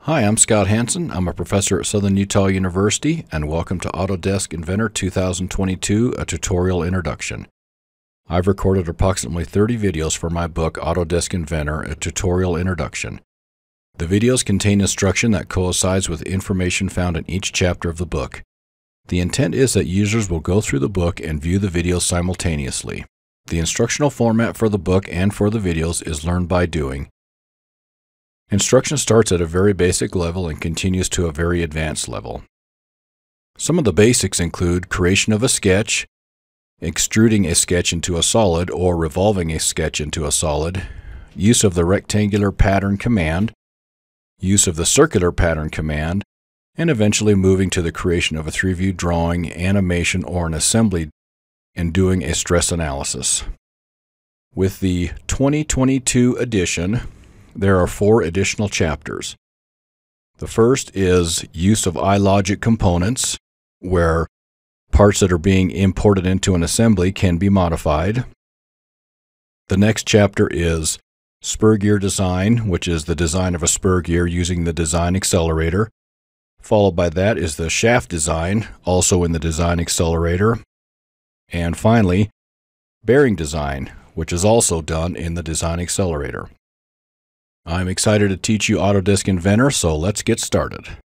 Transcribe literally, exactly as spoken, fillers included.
Hi, I'm Scott Hansen. I'm a professor at Southern Utah University, and welcome to Autodesk Inventor two thousand twenty-two, a tutorial introduction. I've recorded approximately thirty videos for my book, Autodesk Inventor, a tutorial introduction. The videos contain instruction that coincides with information found in each chapter of the book. The intent is that users will go through the book and view the videos simultaneously. The instructional format for the book and for the videos is learn by doing. Instruction starts at a very basic level and continues to a very advanced level. Some of the basics include creation of a sketch, extruding a sketch into a solid or revolving a sketch into a solid, use of the rectangular pattern command, use of the circular pattern command, and eventually moving to the creation of a three-view drawing, animation, or an assembly and doing a stress analysis. With the twenty twenty-two edition, there are four additional chapters. The first is use of iLogic components, where parts that are being imported into an assembly can be modified. The next chapter is spur gear design, which is the design of a spur gear using the design accelerator. Followed by that is the shaft design, also in the design accelerator. And finally, bearing design, which is also done in the design accelerator. I'm excited to teach you Autodesk Inventor, so let's get started.